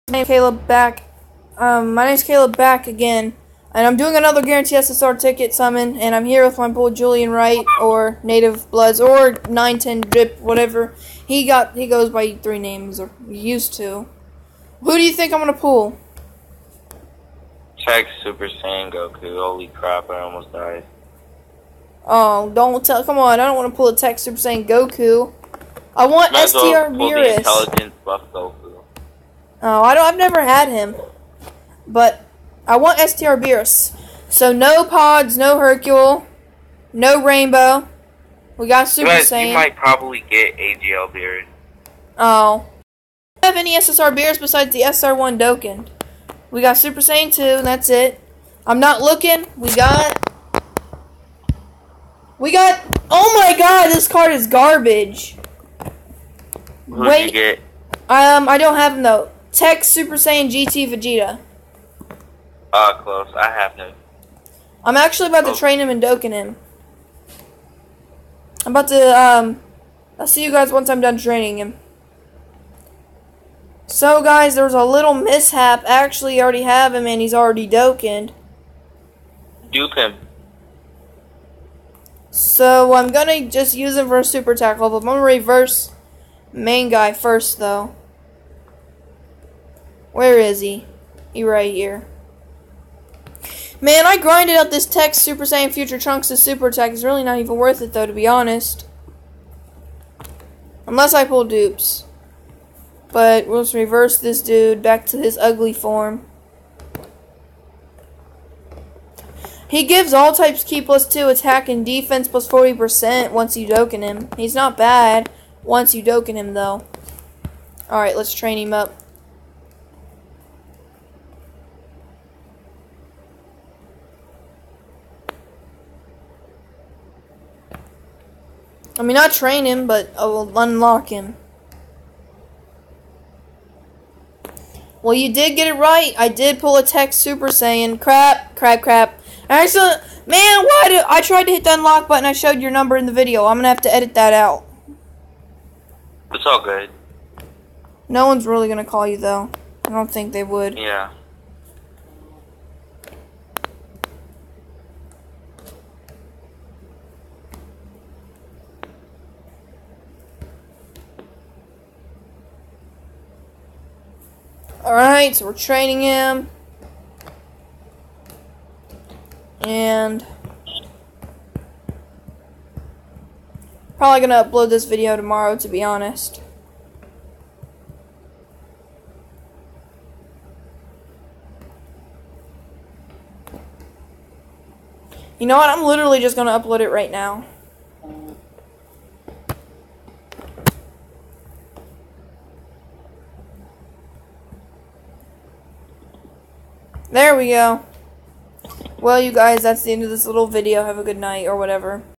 name's Caleb back. My name's Caleb back again, and I'm doing another Guarantee SSR ticket summon, and I'm here with my boy Julian Wright, or Native Bloods, or 910 Drip, whatever. He goes by 3 names, or used to. Who do you think I'm gonna pull? Check Super Saiyan Goku. Holy crap! I almost died. Oh, don't tell. Come on, I don't want to pull a Tech Super Saiyan Goku. I want STR Beerus. Intelligence buff Goku. Oh, I've never had him, but I want STR Beerus. So no Pods, no Hercule, no Rainbow. We got Super Saiyan. You might probably get AGL Beerus. Oh, I don't have any SSR Beerus besides the SR1 Dokkan. We got Super Saiyan 2, and that's it. I'm not looking. We got. Oh my God! This card is garbage. Who'd you get? I don't have him though. Tech Super Saiyan GT Vegeta. Close. I have him. I'm actually about to train him and Dokkan him. I'm about to, I'll see you guys once I'm done training him. So, guys, there was a little mishap. I actually already have him, and he's already Dokkaned. Dupe him. So, I'm gonna just use him for a super attack level. I'm gonna reverse main guy first, though. Where is he? He right here. Man, I grinded out this Tech Super Saiyan Future Trunks to super attack. It's really not even worth it, though, to be honest. Unless I pull dupes. But let's reverse this dude back to his ugly form. He gives all types key +2 attack and defense +40% once you Dokkan him. He's not bad once you Dokkan him, though. Alright, let's train him up. I mean, not train him, but I will unlock him. Well, you did get it right. I did pull a Tech Super Saiyan. Crap. Actually, man, I tried to hit the unlock button. I showed your number in the video. I'm going to have to edit that out. It's all good. No one's really going to call you, though. I don't think they would. Yeah. Alright, so we're training him. And probably gonna upload this video tomorrow, to be honest. You know what? I'm literally just gonna upload it right now. There we go. Well, you guys, that's the end of this little video. Have a good night, or whatever.